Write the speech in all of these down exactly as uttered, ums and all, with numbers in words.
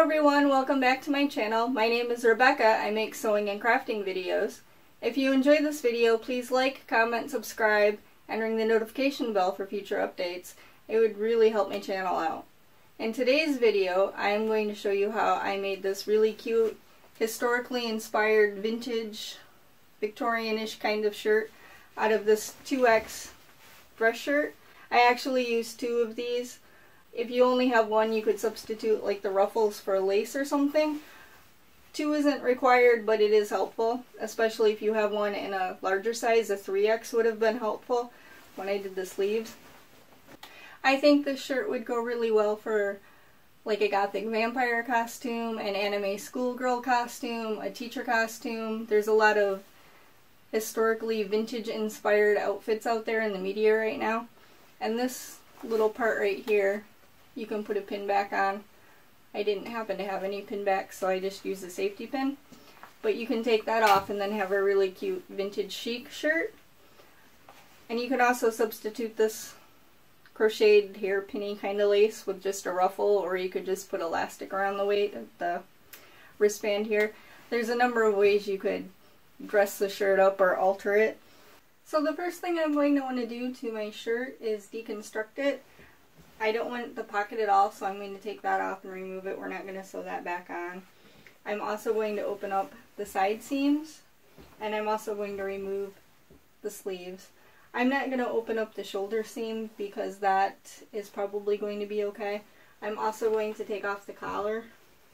everyone, welcome back to my channel. My name is Rebecca. I make sewing and crafting videos. If you enjoyed this video, please like, comment, subscribe, and ring the notification bell for future updates. It would really help my channel out. In today's video, I am going to show you how I made this really cute, historically inspired, vintage, Victorian-ish kind of shirt out of this two X dress shirt. I actually used two of these. If you only have one, you could substitute like the ruffles for lace or something. Two isn't required, but it is helpful, especially if you have one in a larger size. A three X would have been helpful when I did the sleeves. I think this shirt would go really well for like a gothic vampire costume, an anime schoolgirl costume, a teacher costume. There's a lot of historically vintage inspired outfits out there in the media right now. And this little part right here, you can put a pin back on. I didn't happen to have any pin back, so I just used a safety pin. But you can take that off and then have a really cute vintage chic shirt. And you could also substitute this crocheted hair pinny kind of lace with just a ruffle, or you could just put elastic around the weight of the wristband here. There's a number of ways you could dress the shirt up or alter it. So the first thing I'm going to want to do to my shirt is deconstruct it. I don't want the pocket at all, so I'm going to take that off and remove it. We're not going to sew that back on. I'm also going to open up the side seams, and I'm also going to remove the sleeves. I'm not going to open up the shoulder seam because that is probably going to be okay. I'm also going to take off the collar,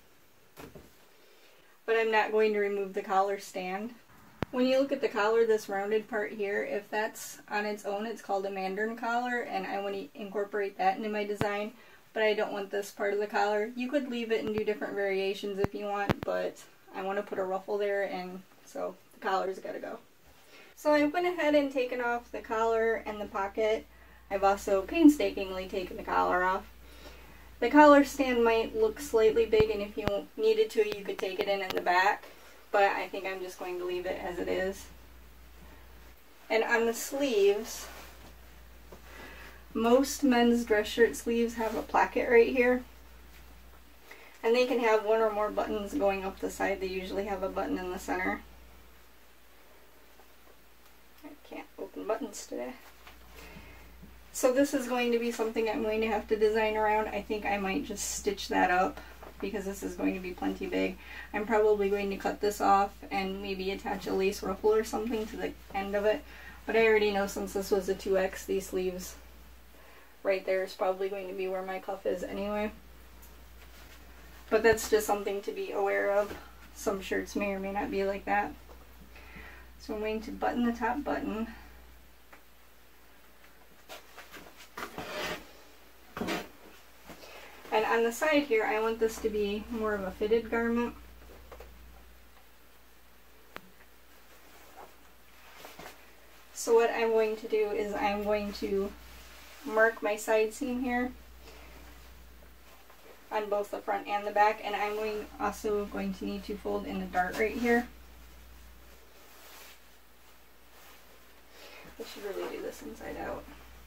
but I'm not going to remove the collar stand. When you look at the collar, this rounded part here, if that's on its own, it's called a mandarin collar, and I want to incorporate that into my design, but I don't want this part of the collar. You could leave it and do different variations if you want, but I want to put a ruffle there, and so the collar's got to go. So I went ahead and taken off the collar and the pocket. I've also painstakingly taken the collar off. The collar stand might look slightly big, and if you needed to, you could take it in in the back. But I think I'm just going to leave it as it is. And on the sleeves, most men's dress shirt sleeves have a placket right here. And they can have one or more buttons going up the side. They usually have a button in the center. I can't open buttons today. So this is going to be something I'm going to have to design around. I think I might just stitch that up, because this is going to be plenty big. I'm probably going to cut this off and maybe attach a lace ruffle or something to the end of it. But I already know, since this was a two X, these sleeves right there is probably going to be where my cuff is anyway. But that's just something to be aware of. Some shirts may or may not be like that. So I'm going to button the top button. And on the side here, I want this to be more of a fitted garment. So what I'm going to do is I'm going to mark my side seam here on both the front and the back, and I'm going also going to need to fold in a dart right here. I should really do this inside out.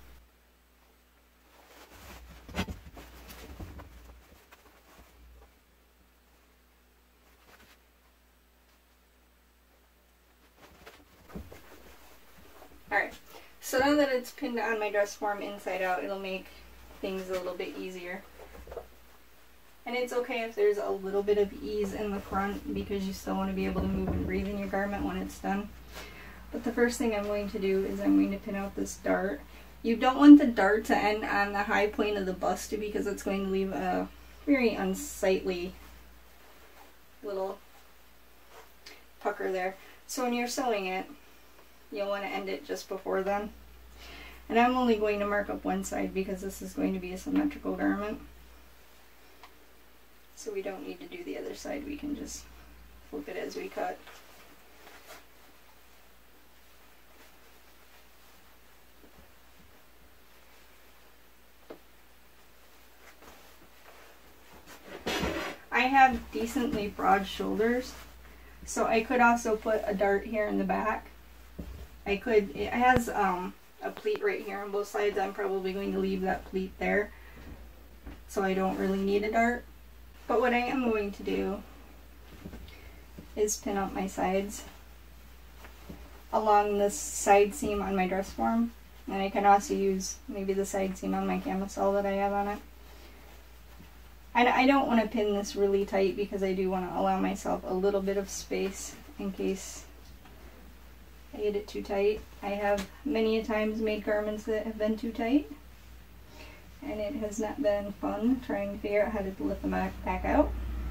Alright, so now that it's pinned on my dress form inside out, it'll make things a little bit easier. And it's okay if there's a little bit of ease in the front, because you still want to be able to move and breathe in your garment when it's done. But the first thing I'm going to do is I'm going to pin out this dart. You don't want the dart to end on the high point of the bust, because it's going to leave a very unsightly little pucker there. So when you're sewing it, you'll want to end it just before then. And I'm only going to mark up one side because this is going to be a symmetrical garment. So we don't need to do the other side, we can just flip it as we cut. I have decently broad shoulders, so I could also put a dart here in the back. I could, it has um, a pleat right here on both sides. I'm probably going to leave that pleat there, so I don't really need a dart. But what I am going to do is pin up my sides along this side seam on my dress form. And I can also use maybe the side seam on my camisole that I have on it. I, I don't want to pin this really tight because I do want to allow myself a little bit of space in case I get it too tight. I have many a times made garments that have been too tight, and it has not been fun trying to figure out how to lift them back out.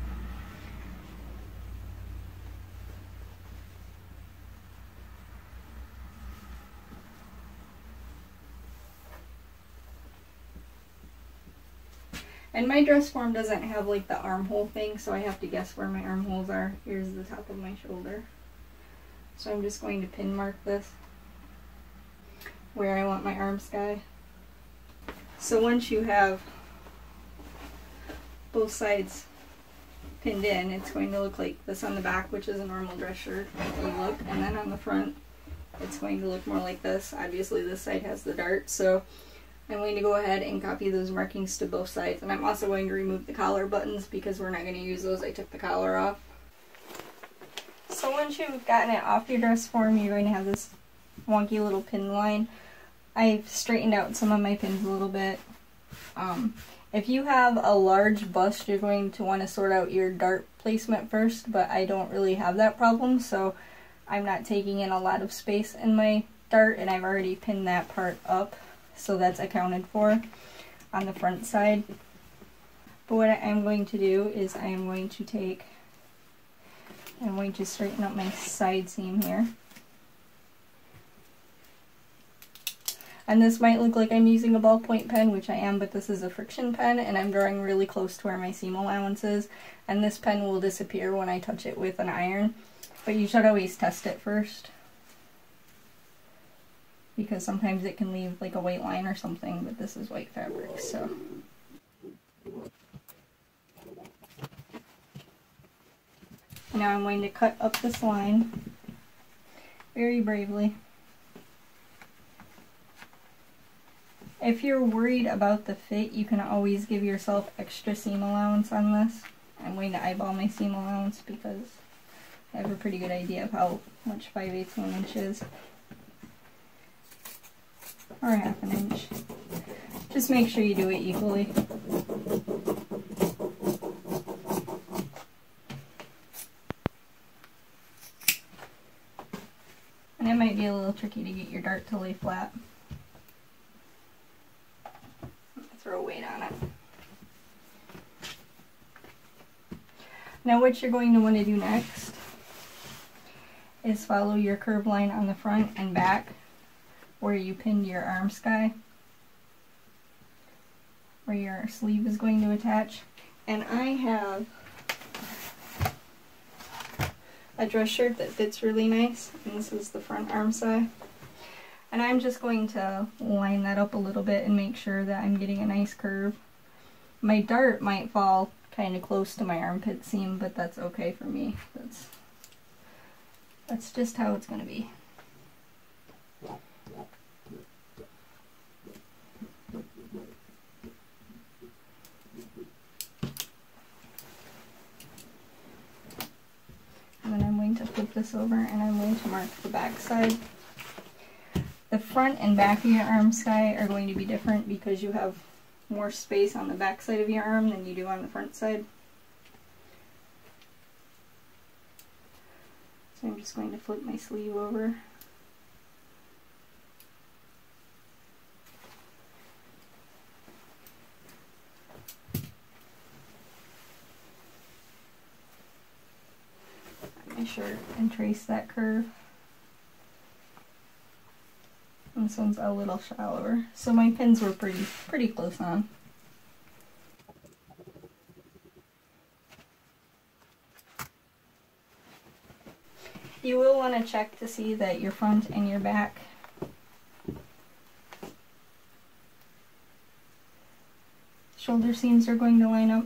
And my dress form doesn't have like the armhole thing, so I have to guess where my armholes are. Here's the top of my shoulder. So I'm just going to pin mark this where I want my arm sky. So once you have both sides pinned in, it's going to look like this on the back, which is a normal dress shirt look, and then on the front it's going to look more like this. Obviously this side has the dart, so I'm going to go ahead and copy those markings to both sides, and I'm also going to remove the collar buttons because we're not going to use those. I took the collar off. So once you've gotten it off your dress form, you're going to have this wonky little pin line. I've straightened out some of my pins a little bit. Um, if you have a large bust, you're going to want to sort out your dart placement first, but I don't really have that problem, so I'm not taking in a lot of space in my dart, and I've already pinned that part up. So that's accounted for on the front side. But what I'm going to do is I am going to take, I'm going to straighten up my side seam here. And this might look like I'm using a ballpoint pen, which I am, but this is a friction pen, and I'm drawing really close to where my seam allowance is. And this pen will disappear when I touch it with an iron, but you should always test it first, because sometimes it can leave like a white line or something, but this is white fabric, so. Now I'm going to cut up this line very bravely. If you're worried about the fit, you can always give yourself extra seam allowance on this. I'm going to eyeball my seam allowance because I have a pretty good idea of how much five eighths one inch is. Or half an inch. Just make sure you do it equally. And it might be a little tricky to get your dart to lay flat. Throw weight on it. Now what you're going to want to do next is follow your curve line on the front and back where you pinned your arm sky, where your sleeve is going to attach. And I have a dress shirt that fits really nice, and this is the front arm side. And I'm just going to line that up a little bit and make sure that I'm getting a nice curve. My dart might fall kind of close to my armpit seam, but that's okay for me. That's, that's just how it's going to be. And then I'm going to flip this over and I'm going to mark the back side. The front and back of your arm sky are going to be different because you have more space on the back side of your arm than you do on the front side. So I'm just going to flip my sleeve over. My shirt and trace that curve. And this one's a little shallower, so my pins were pretty pretty close on. You will want to check to see that your front and your back shoulder seams are going to line up,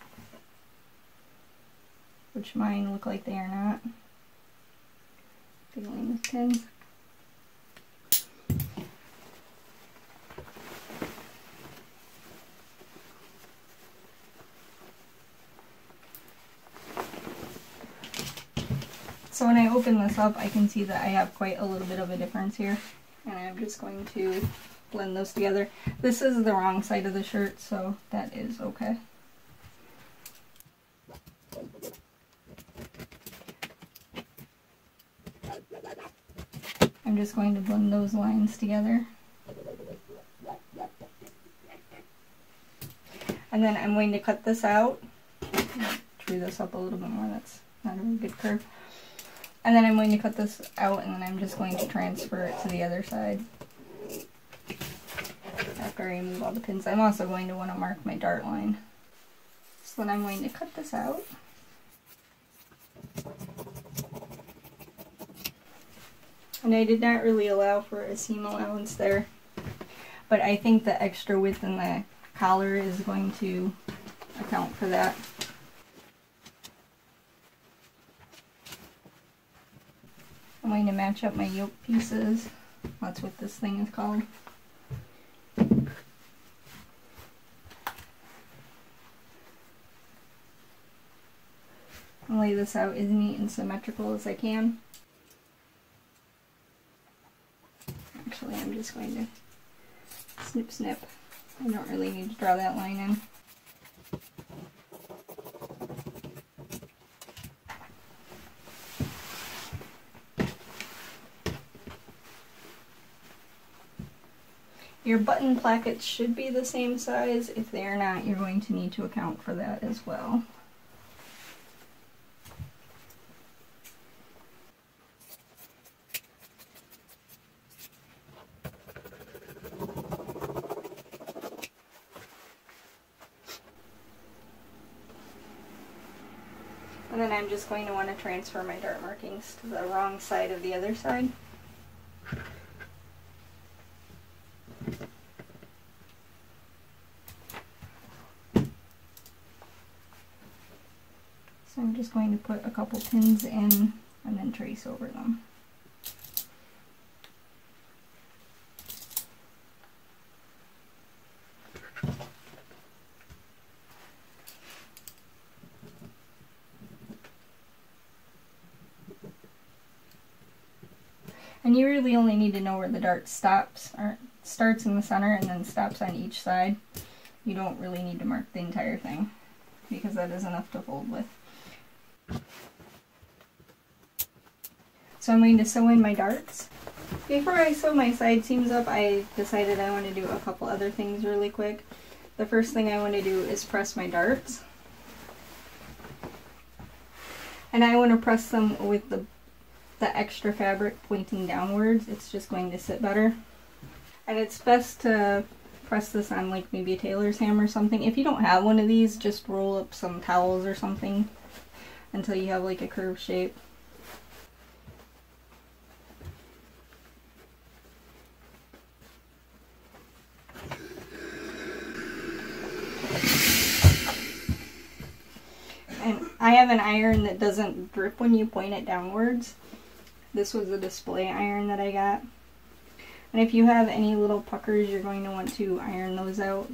which mine look like they are not. Fiddling with pins. So when I open this up, I can see that I have quite a little bit of a difference here. And I'm just going to blend those together. This is the wrong side of the shirt, so that is okay. I'm just going to blend those lines together. And then I'm going to cut this out. Tree this up a little bit more, that's not a really good curve. And then I'm going to cut this out, and then I'm just going to transfer it to the other side. After I remove all the pins, I'm also going to want to mark my dart line. So then I'm going to cut this out. And I did not really allow for a seam allowance there, but I think the extra width in the collar is going to account for that. I'm going to match up my yoke pieces. That's what this thing is called. I'll lay this out as neat and symmetrical as I can. Actually, I'm just going to snip snip. I don't really need to draw that line in. Your button plackets should be the same size. If they are not, you're going to need to account for that as well. And then I'm just going to want to transfer my dart markings to the wrong side of the other side. So I'm just going to put a couple pins in and then trace over them. And you really only need to know where the dart stops, or starts in the center and then stops on each side. You don't really need to mark the entire thing, because that is enough to fold with. So I'm going to sew in my darts. Before I sew my side seams up, I decided I want to do a couple other things really quick. The first thing I want to do is press my darts. And I want to press them with the the extra fabric pointing downwards. It's just going to sit better. And it's best to press this on like maybe a tailor's hammer or something. If you don't have one of these, just roll up some towels or something until you have like a curved shape. And I have an iron that doesn't grip when you point it downwards. This was a display iron that I got. And if you have any little puckers, you're going to want to iron those out.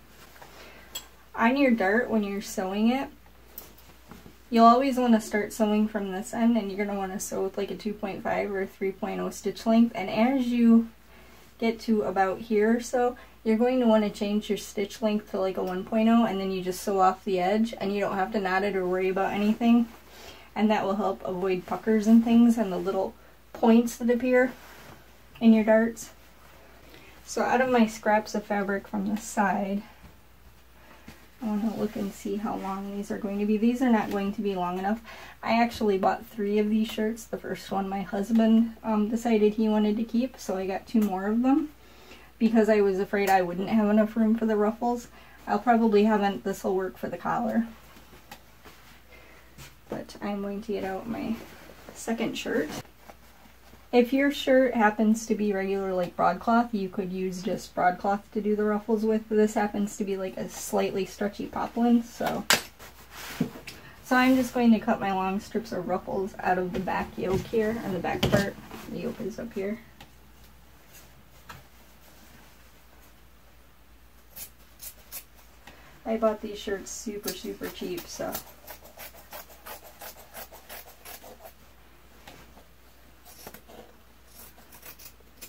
On your dart, when you're sewing it, you'll always want to start sewing from this end, and you're going to want to sew with like a two point five or three point oh stitch length. And as you get to about here or so, you're going to want to change your stitch length to like a one point oh, and then you just sew off the edge, and you don't have to knot it or worry about anything. And that will help avoid puckers and things and the little points that appear in your darts. So out of my scraps of fabric from the side, I want to look and see how long these are going to be. These are not going to be long enough. I actually bought three of these shirts. The first one my husband um, decided he wanted to keep, so I got two more of them because I was afraid I wouldn't have enough room for the ruffles. I'll probably have this will work for the collar. But I'm going to get out my second shirt. If your shirt happens to be regular like broadcloth, you could use just broadcloth to do the ruffles with. This happens to be like a slightly stretchy poplin, so. So I'm just going to cut my long strips of ruffles out of the back yoke here, and the back part. The yoke is up here. I bought these shirts super, super cheap, so.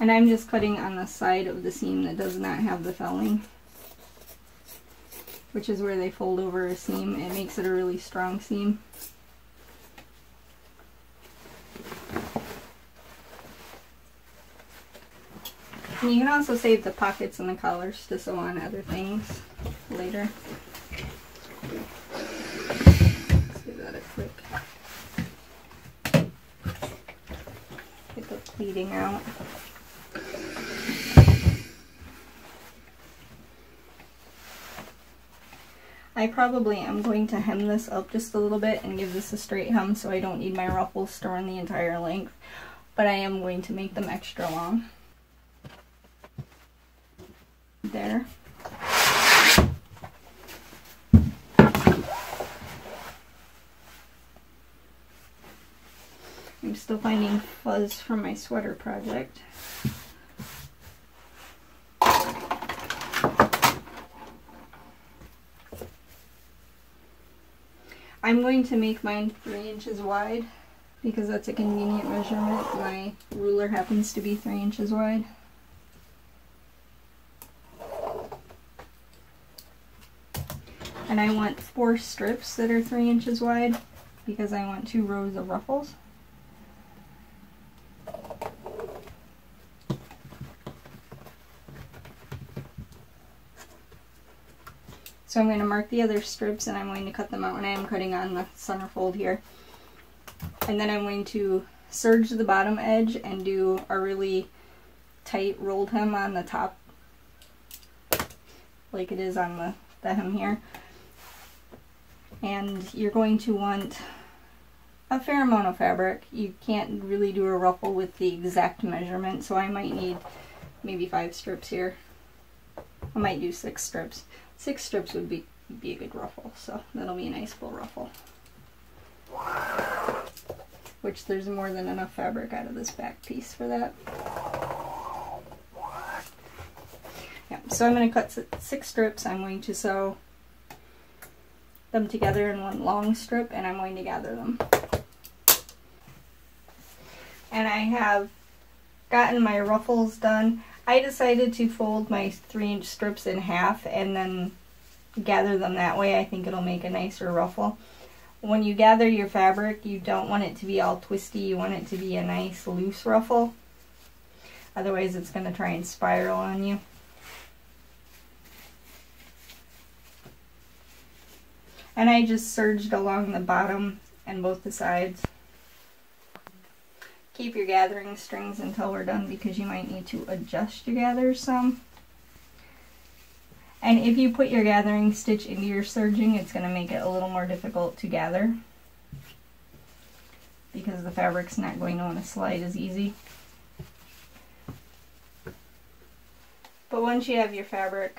And I'm just cutting on the side of the seam that does not have the felling, which is where they fold over a seam. It makes it a really strong seam. And you can also save the pockets and the collars to sew on other things later. Let's give that a quick get the pleating out. I probably am going to hem this up just a little bit and give this a straight hem so I don't need my ruffles to run the entire length, but I am going to make them extra long. There. I'm still finding fuzz from my sweater project. I'm going to make mine three inches wide because that's a convenient measurement. My ruler happens to be three inches wide. And I want four strips that are three inches wide because I want two rows of ruffles. So I'm going to mark the other strips and I'm going to cut them out, and I am cutting on the center fold here. And then I'm going to serge the bottom edge and do a really tight rolled hem on the top, like it is on the, the hem here. And you're going to want a fair amount of fabric. You can't really do a ruffle with the exact measurement, so I might need maybe five strips here. I might do six strips. Six strips would be, be a good ruffle, so that'll be a nice full ruffle. Which there's more than enough fabric out of this back piece for that. Yeah, so I'm going to cut six strips. I'm going to sew them together in one long strip, and I'm going to gather them. And I have gotten my ruffles done. I decided to fold my three inch strips in half and then gather them that way. I think it'll make a nicer ruffle. When you gather your fabric, you don't want it to be all twisty. You want it to be a nice loose ruffle. Otherwise it's going to try and spiral on you. And I just serged along the bottom and both the sides. Keep your gathering strings until we're done because you might need to adjust your gathers some. And if you put your gathering stitch into your serging, it's going to make it a little more difficult to gather because the fabric's not going to want to slide as easy. But once you have your fabric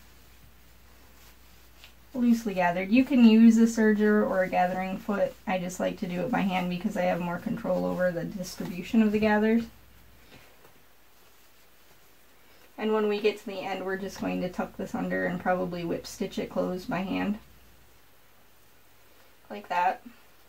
loosely gathered, you can use a serger or a gathering foot. I just like to do it by hand because I have more control over the distribution of the gathers. And when we get to the end, we're just going to tuck this under and probably whip stitch it closed by hand. Like that.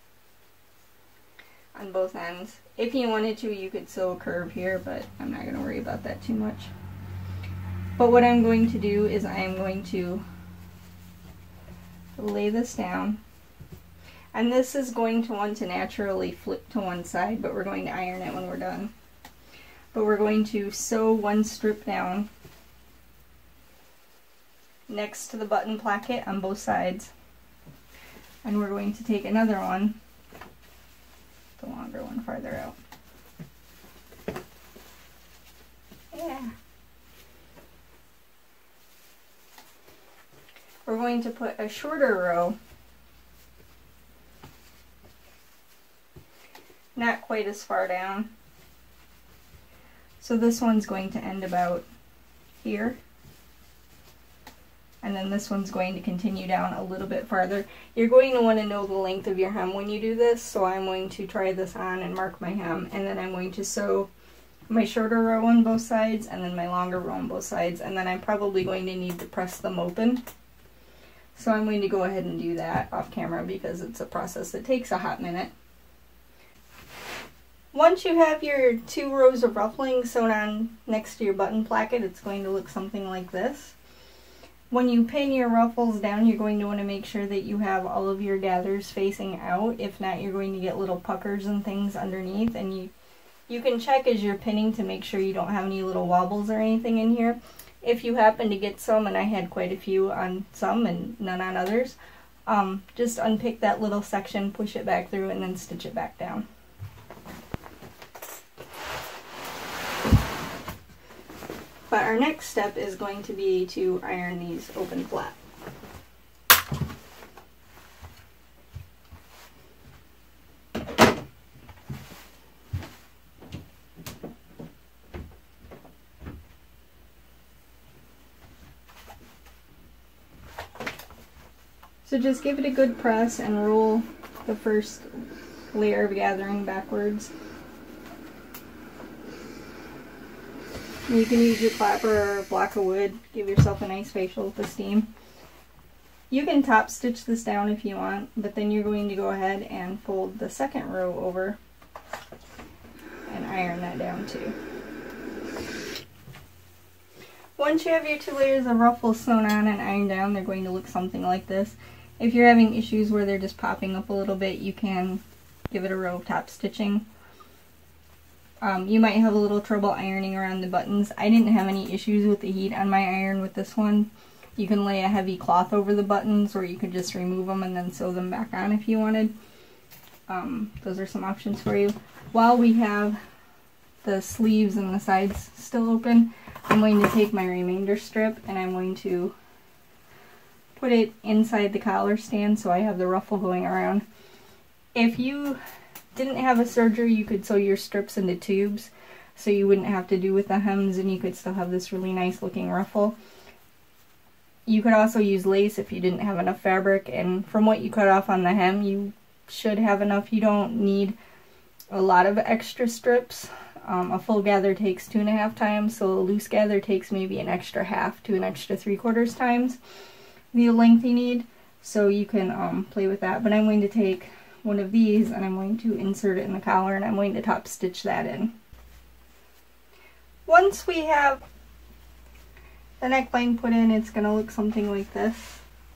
On both ends. If you wanted to, you could sew a curve here, but I'm not going to worry about that too much. But what I'm going to do is I am going to lay this down. And this is going to want to naturally flip to one side, but we're going to iron it when we're done. But we're going to sew one strip down next to the button placket on both sides. And we're going to take another one, the longer one, farther out. Yeah. We're going to put a shorter row, not quite as far down. So this one's going to end about here. And then this one's going to continue down a little bit farther. You're going to want to know the length of your hem when you do this, so I'm going to try this on and mark my hem, and then I'm going to sew my shorter row on both sides and then my longer row on both sides, and then I'm probably going to need to press them open. So I'm going to go ahead and do that off camera because it's a process that takes a hot minute. Once you have your two rows of ruffling sewn on next to your button placket, it's going to look something like this. When you pin your ruffles down, you're going to want to make sure that you have all of your gathers facing out. If not, you're going to get little puckers and things underneath, and you you can check as you're pinning to make sure you don't have any little wobbles or anything in here. If you happen to get some, and I had quite a few on some and none on others, um, just unpick that little section, push it back through, and then stitch it back down. But our next step is going to be to iron these open flat. So just give it a good press and roll the first layer of gathering backwards. You can use your clapper or a block of wood, give yourself a nice facial with the steam. You can top stitch this down if you want, but then you're going to go ahead and fold the second row over and iron that down too. Once you have your two layers of ruffles sewn on and ironed down, they're going to look something like this. If you're having issues where they're just popping up a little bit, you can give it a row of top stitching. Um, you might have a little trouble ironing around the buttons. I didn't have any issues with the heat on my iron with this one. You can lay a heavy cloth over the buttons, or you could just remove them and then sew them back on if you wanted. Um, those are some options for you. While we have the sleeves and the sides still open, I'm going to take my remainder strip and I'm going to put it inside the collar stand so I have the ruffle going around. If you didn't have a serger, you could sew your strips into tubes so you wouldn't have to do with the hems and you could still have this really nice looking ruffle. You could also use lace if you didn't have enough fabric, and from what you cut off on the hem, you should have enough. You don't need a lot of extra strips. Um, a full gather takes two and a half times, so a loose gather takes maybe an extra half to an extra three quarters times the length you need, so you can um, play with that. But I'm going to take one of these and I'm going to insert it in the collar and I'm going to top stitch that in. Once we have the neckline put in, it's going to look something like this.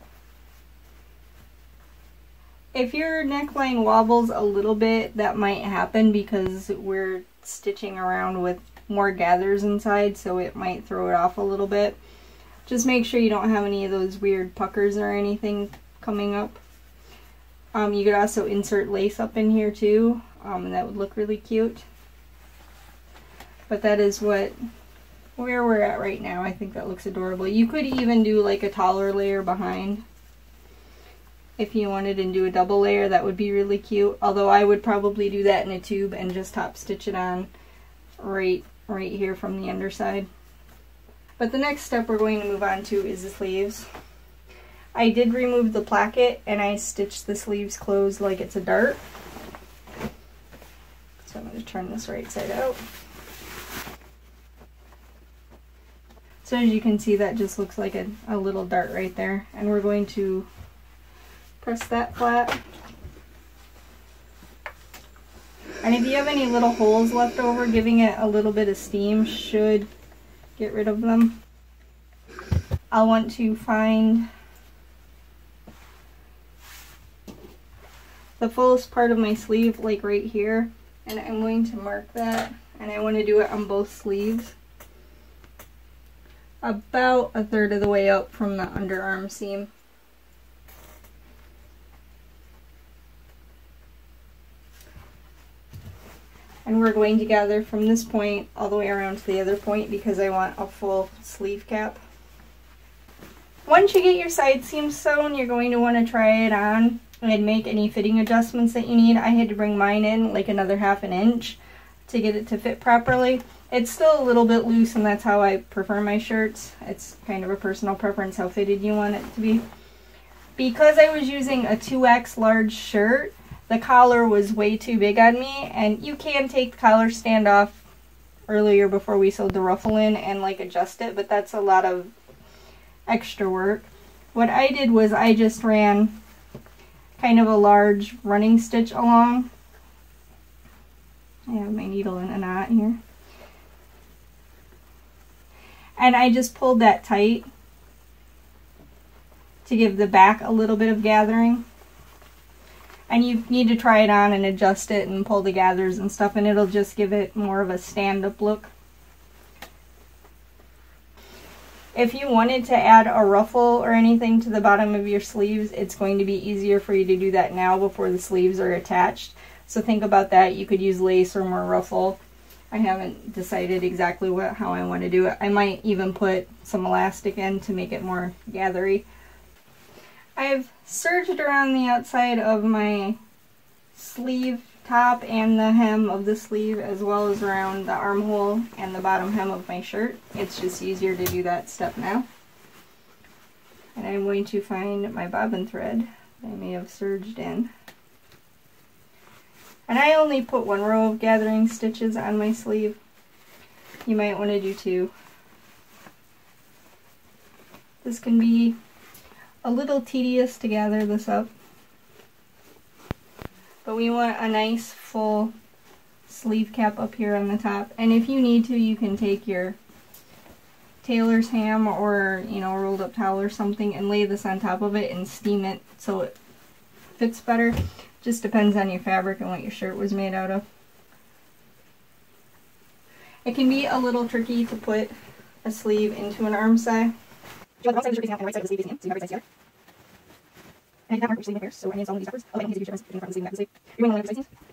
If your neckline wobbles a little bit, that might happen because we're stitching around with more gathers inside, so it might throw it off a little bit. Just make sure you don't have any of those weird puckers or anything coming up. Um, you could also insert lace up in here too, um, and that would look really cute. But that is what where we're at right now. I think that looks adorable. You could even do like a taller layer behind if you wanted and do a double layer. That would be really cute. Although I would probably do that in a tube and just top stitch it on right right here from the underside. But the next step we're going to move on to is the sleeves. I did remove the placket and I stitched the sleeves closed like it's a dart. So I'm going to turn this right side out. So as you can see, that just looks like a, a little dart right there. And we're going to press that flat. And if you have any little holes left over, giving it a little bit of steam should get rid of them. I'll want to find the fullest part of my sleeve, like right here, and I'm going to mark that, and I want to do it on both sleeves, about a third of the way up from the underarm seam. And we're going to gather from this point all the way around to the other point because I want a full sleeve cap. Once you get your side seams sewn, you're going to want to try it on and make any fitting adjustments that you need. I had to bring mine in like another half an inch to get it to fit properly. It's still a little bit loose, and that's how I prefer my shirts. It's kind of a personal preference how fitted you want it to be. Because I was using a two X large shirt, the collar was way too big on me, and you can take the collar stand off earlier before we sewed the ruffle in and like adjust it, but that's a lot of extra work. What I did was I just ran kind of a large running stitch along I have my needle in a knot here. And I just pulled that tight to give the back a little bit of gathering. And you need to try it on and adjust it and pull the gathers and stuff, and it'll just give it more of a stand-up look. If you wanted to add a ruffle or anything to the bottom of your sleeves, it's going to be easier for you to do that now before the sleeves are attached. So think about that. You could use lace or more ruffle. I haven't decided exactly what how I want to do it. I might even put some elastic in to make it more gathery. I've serged around the outside of my sleeve top and the hem of the sleeve, as well as around the armhole and the bottom hem of my shirt. It's just easier to do that step now. And I'm going to find my bobbin thread that I may have serged in. And I only put one row of gathering stitches on my sleeve. You might want to do two. This can be a little tedious to gather this up, but we want a nice full sleeve cap up here on the top. And if you need to, you can take your tailor's ham or, you know, rolled up towel or something and lay this on top of it and steam it so it fits better. Just depends on your fabric and what your shirt was made out of. It can be a little tricky to put a sleeve into an arm side. You want the wrong side of the shirt facing out and the right side of the sleeve facing in, so you have right sides together. And I did not mark which sleeve went first, so I need to install one of these backwards. Oh, wait, I need to do difference between the front and the sleeve and the back of the sleeve. You're going to want to side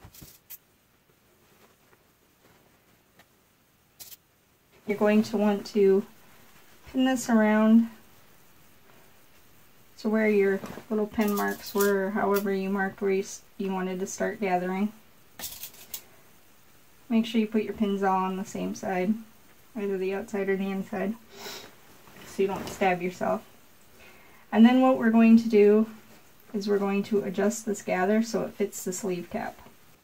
seams. You're going to want to pin this around to where your little pin marks were, or however you marked where you, you wanted to start gathering. Make sure you put your pins all on the same side, either the outside or the inside, so you don't stab yourself. And then what we're going to do is we're going to adjust this gather so it fits the sleeve cap.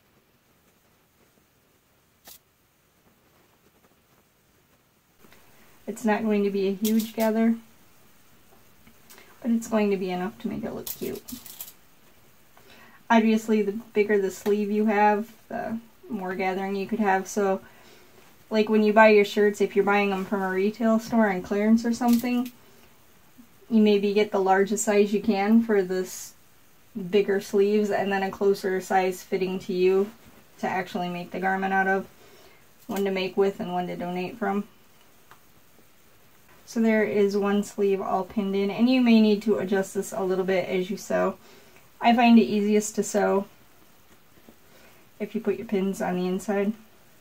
It's not going to be a huge gather, but it's going to be enough to make it look cute. Obviously, the bigger the sleeve you have, the more gathering you could have. So, like when you buy your shirts, if you're buying them from a retail store on clearance or something, you maybe get the largest size you can for this bigger sleeves, and then a closer size fitting to you to actually make the garment out of. One to make with and one to donate from. So there is one sleeve all pinned in, and you may need to adjust this a little bit as you sew. I find it easiest to sew if you put your pins on the inside,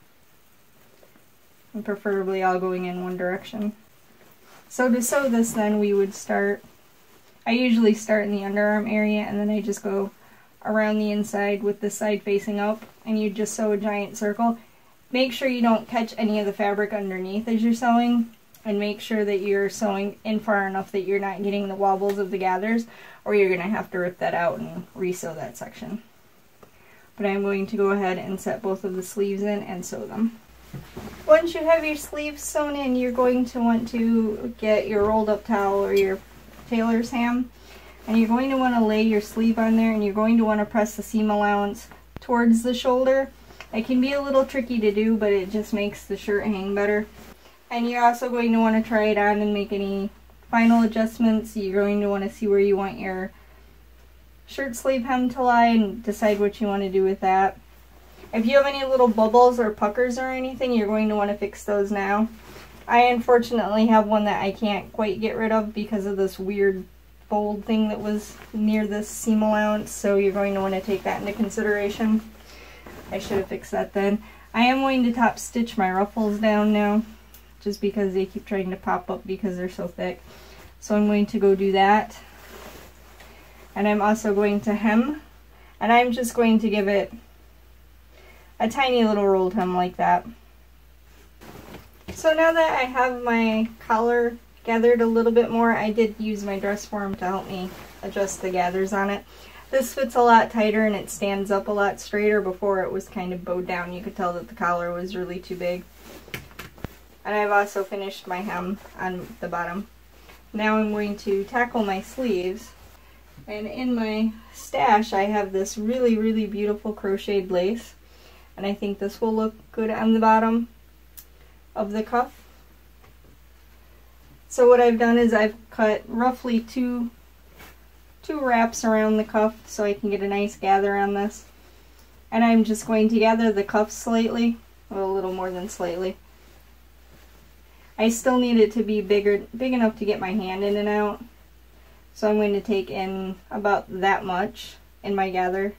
and preferably all going in one direction. So to sew this, then we would start, I usually start in the underarm area, and then I just go around the inside with the side facing up, and you just sew a giant circle. Make sure you don't catch any of the fabric underneath as you're sewing, and make sure that you're sewing in far enough that you're not getting the wobbles of the gathers, or you're going to have to rip that out and re-sew that section. But I'm going to go ahead and set both of the sleeves in and sew them. Once you have your sleeves sewn in, you're going to want to get your rolled up towel or your tailor's ham, and you're going to want to lay your sleeve on there, and you're going to want to press the seam allowance towards the shoulder. It can be a little tricky to do, but it just makes the shirt hang better. And you're also going to want to try it on and make any final adjustments. You're going to want to see where you want your shirt sleeve hem to lie and decide what you want to do with that. If you have any little bubbles or puckers or anything, you're going to want to fix those now. I unfortunately have one that I can't quite get rid of because of this weird fold thing that was near this seam allowance, so you're going to want to take that into consideration. I should have fixed that then. I am going to top stitch my ruffles down now, just because they keep trying to pop up because they're so thick. So I'm going to go do that. And I'm also going to hem, and I'm just going to give it a tiny little rolled hem like that. So now that I have my collar gathered a little bit more, I did use my dress form to help me adjust the gathers on it. This fits a lot tighter and it stands up a lot straighter. Before it was kind of bowed down. You could tell that the collar was really too big. And I've also finished my hem on the bottom. Now I'm going to tackle my sleeves. And in my stash I have this really, really beautiful crocheted lace. and I think this will look good on the bottom of the cuff. So what I've done is I've cut roughly two two wraps around the cuff so I can get a nice gather on this. And I'm just going to gather the cuff slightly, well, a little more than slightly. I still need it to be bigger, big enough to get my hand in and out. So I'm going to take in about that much in my gather.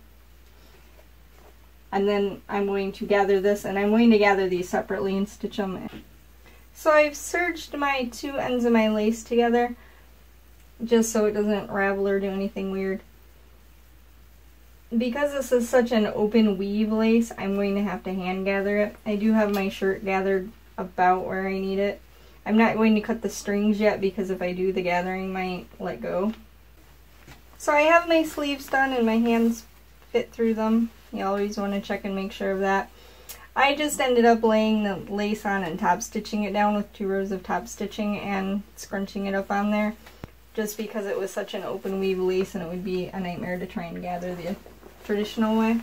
And then I'm going to gather this, and I'm going to gather these separately and stitch them in. So I've serged my two ends of my lace together, just so it doesn't ravel or do anything weird. Because this is such an open weave lace, I'm going to have to hand gather it. I do have my shirt gathered about where I need it. I'm not going to cut the strings yet because if I do, the gathering might let go. So I have my sleeves done and my hands fit through them. You always want to check and make sure of that. I just ended up laying the lace on and top stitching it down with two rows of top stitching and scrunching it up on there, just because it was such an open weave lace and it would be a nightmare to try and gather the traditional way.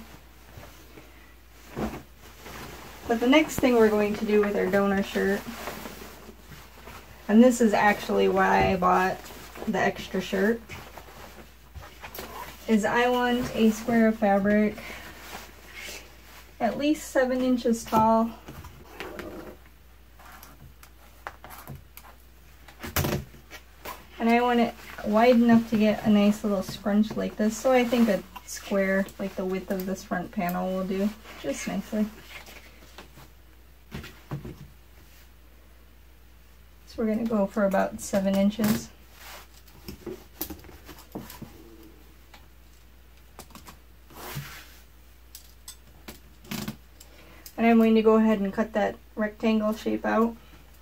But the next thing we're going to do with our donor shirt, and this is actually why I bought the extra shirt, is I want a square of fabric at least seven inches tall. And I want it wide enough to get a nice little scrunch like this. So I think a square, like the width of this front panel, will do just nicely. So we're going to go for about seven inches. And I'm going to go ahead and cut that rectangle shape out.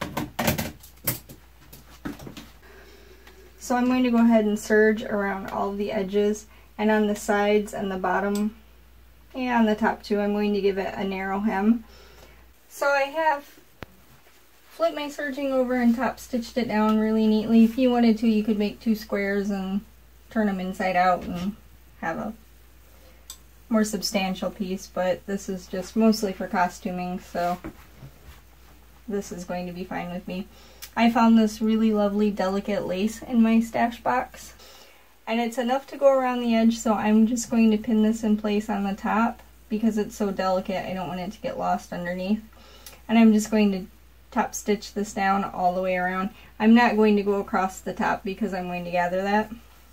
So I'm going to go ahead and serge around all of the edges, and on the sides and the bottom and on the top too, I'm going to give it a narrow hem. So I have flipped my serging over and top stitched it down really neatly. If you wanted to, you could make two squares and turn them inside out and have a more substantial piece, but this is just mostly for costuming, so this is going to be fine with me. I found this really lovely delicate lace in my stash box, and it's enough to go around the edge, so I'm just going to pin this in place on the top because it's so delicate. I don't want it to get lost underneath, and I'm just going to top stitch this down all the way around. I'm not going to go across the top because I'm going to gather that.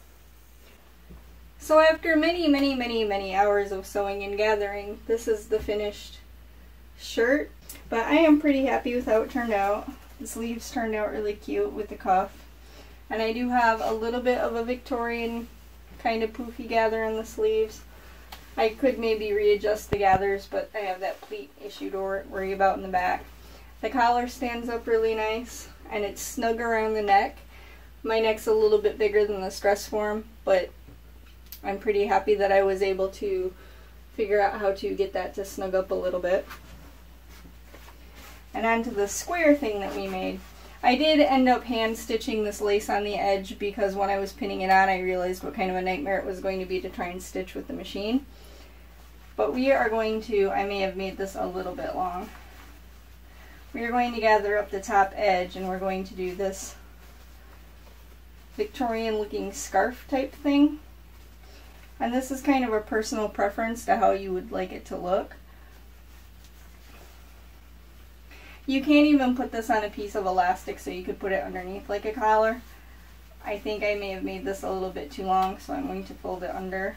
So after many, many, many, many hours of sewing and gathering, this is the finished shirt. But I am pretty happy with how it turned out. The sleeves turned out really cute with the cuff. And I do have a little bit of a Victorian kind of poofy gather in the sleeves. I could maybe readjust the gathers, but I have that pleat issue to worry about in the back. The collar stands up really nice, and it's snug around the neck. My neck's a little bit bigger than the stress form, but I'm pretty happy that I was able to figure out how to get that to snug up a little bit. And onto the square thing that we made. I did end up hand stitching this lace on the edge because when I was pinning it on, I realized what kind of a nightmare it was going to be to try and stitch with the machine. But we are going to, I may have made this a little bit long. We are going to gather up the top edge, and we're going to do this Victorian looking scarf type thing. And this is kind of a personal preference to how you would like it to look. You can't even put this on a piece of elastic, so you could put it underneath like a collar. I think I may have made this a little bit too long, so I'm going to fold it under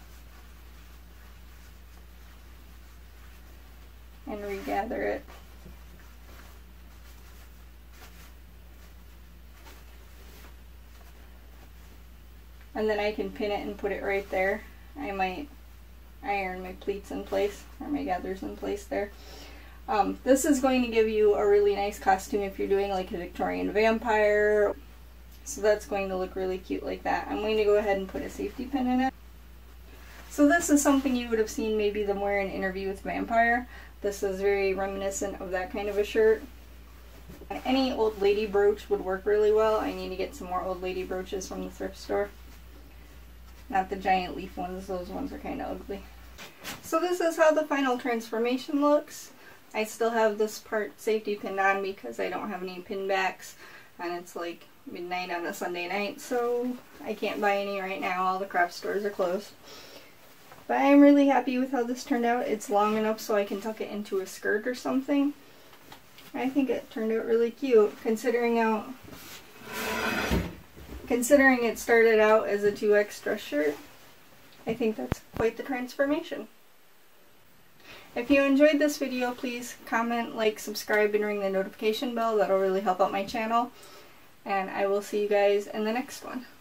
and regather it. And then I can pin it and put it right there. I might iron my pleats in place, or my gathers in place there. Um, this is going to give you a really nice costume if you're doing like a Victorian vampire. So that's going to look really cute like that. I'm going to go ahead and put a safety pin in it. So this is something you would have seen maybe them wear in Interview with Vampire. This is very reminiscent of that kind of a shirt. Any old lady brooch would work really well. I need to get some more old lady brooches from the thrift store. Not the giant leaf ones, those ones are kind of ugly. So this is how the final transformation looks. I still have this part safety pinned on because I don't have any pin backs, and it's like midnight on a Sunday night, so I can't buy any right now. All the craft stores are closed. But I'm really happy with how this turned out. It's long enough so I can tuck it into a skirt or something. I think it turned out really cute, considering how considering it started out as a two X dress shirt. I think that's quite the transformation. If you enjoyed this video, please comment, like, subscribe, and ring the notification bell. That'll really help out my channel. And I will see you guys in the next one.